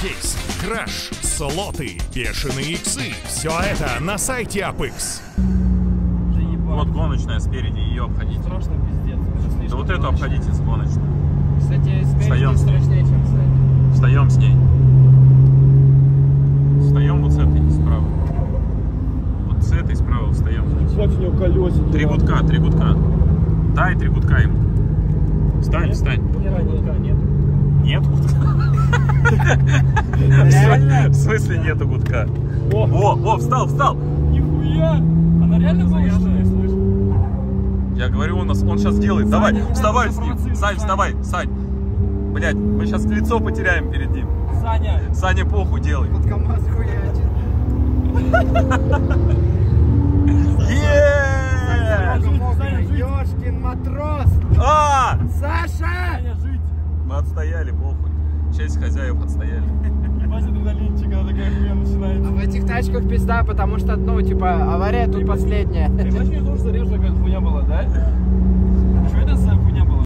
кейс, краш, слоты, бешеные иксы. Все это на сайте Apix. Вот гоночная спереди, ее обходите. Страшно, пиздец. Да вот эту обходите с гоночной. Кстати, спереди Встаем с ней. страшнее, чем сзади. Встаем с ней. Встаем вот с этой справа. Вот с этой справа встаем. Как у него колесики. Три гудка. Дай 3 гудка ему. Встань. Нет гудка, нет. Нет гудка? В смысле нету гудка? О, встал! Нихуя! Она реально заряженная, слышишь? Я говорю, он сейчас делает. Давай, вставай с ним. Сань, вставай, Сань. Блять, мы сейчас лицо потеряем перед ним. Саня, похуй делай. Под КамАЗ хуячит. Ёшкин матрос! Саша! Мы отстояли, похуй. Честь хозяев отстояли. А в этих тачках пизда, потому что, ну, типа, авария тут последняя. Ты знаешь, мне тоже зарежена, как хуйня была, да?